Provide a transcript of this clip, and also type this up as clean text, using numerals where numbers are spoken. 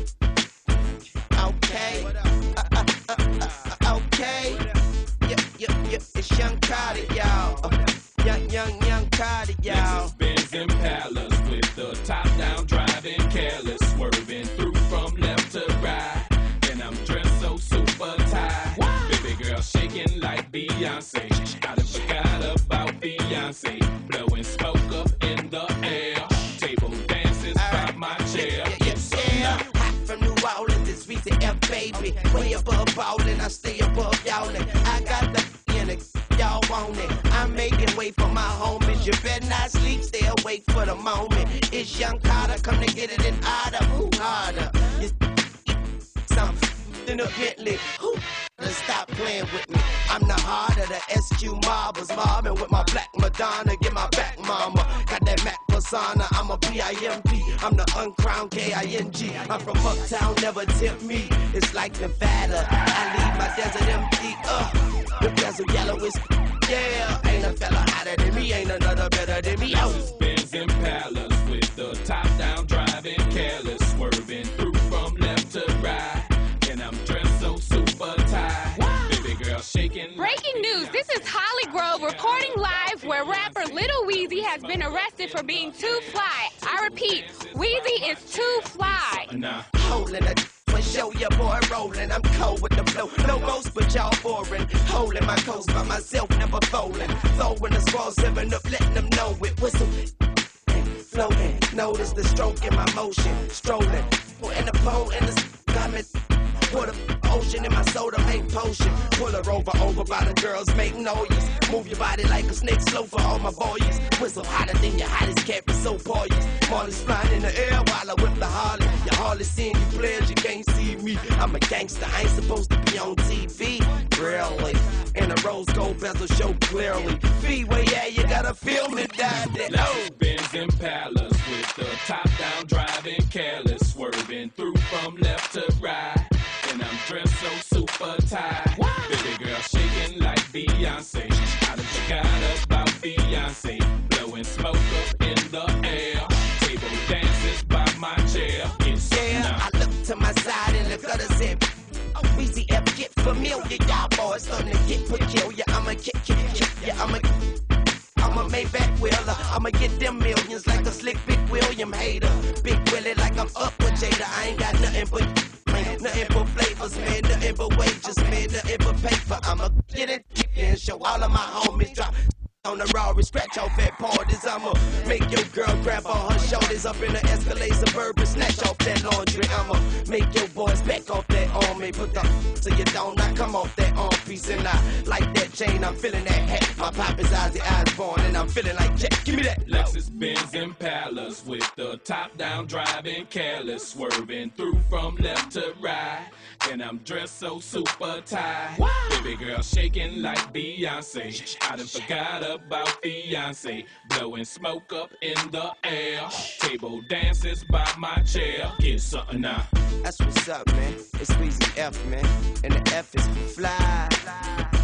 Okay. Okay. Yeah, it's Young Cardi, y'all. Young Cardi, y'all. Lexus, Benz, and Palace with the top down, driving careless, swerving through from left to right. And I'm dressed so super tight. Baby girl shaking like Beyonce. I done forgot about Beyonce. Blowing smoke up in the air. Table dances by my chair. Yeah. Hot from New Orleans, it's VTF, baby. Way above ballin', I stay above y'allin'. I got the in it, y'all want it. I'm making way for my homies. You better not sleep, stay awake for the moment. It's Young Carter, come to get it in order. Who harder? Something in a Bentley. Who? Stop playing with me. I'm the heart of the SQ Marbles, mobbing with my black Madonna. Get my back, mama. Got that Mac persona. I'm a PIMP. I'm the uncrowned KING. I'm from Uptown, never tip me. It's like Nevada. I leave my desert empty. The bezel yellow is yeah. Ain't a fella hotter than me. Ain't another better than me. Lexus, Benz, and Palace with the top down, driving careless, swerving through from left to right. And I'm dressed so super tight. Baby girl shaking. Breaking news, this is Holly Grove recording live where rapper Lil Weezy has been arrested for being too fly. I repeat, Weezy is too fly. Holding a for show, your boy rolling. I'm cold with the flow. No ghost, but y'all boring. Holding my coast by myself, never folding. Throwing the squall, 7 up, letting them know it. Whistle, floating. Notice the stroke in my motion. Strolling. In the pole, in the got me. Pour the ocean in my soda, make potion. Pull her over by the girls, make noise. Move your body like a snake, slow for all my boys. Whistle hotter than your hottest cat, be so poised. Marley's flying in the air while I whip the Harley. Your Harley seeing you players, you can't see me. I'm a gangster, I ain't supposed to be on TV. Really, and the rose gold bezel show clearly. Freeway, yeah, you gotta feel me down there. Lexus, Benz, and Palace with the top down, driving careless, swerving through from left to right. And I'm dressed so super tight. Baby girl shaking like Beyonce. I done forgot about Beyonce. Blowing smoke up in the air. Table dances by my chair. Yeah, I look to my side and the gutter said, oh, BZF, get familiar. Y'all boys starting to get peculiar. I'ma kick, yeah, I'm a Maybach wheeler. I'ma get them millions like a slick Big William hater. Big Willie like I'm up with Jada. I ain't got nothing but nothing but flavors, man, nothing but wages, man, nothing but paper. I'ma get it and show all of my homies drop on the Rari, scratch off at parties. I'ma make your girl grab on her shoulders up in the Escalade Suburban, snatch off that laundry. I'ma make your boys back off that army, put the so you don't not come off that arm piece. And I like that chain, I'm feeling that hat. My pop is Ozzy Osbourne and I'm feeling like Jack. Give me that. Lexus, Benz, and Palace with the top down, driving careless, swerving through from left to right. And I'm dressed so super tight. Baby girl shaking like Beyonce. I done forgot about Beyonce. Blowing smoke up in the air. Table dances by my chair. Get something now. That's what's up, man. It's Weezy F, man. And the F is fly.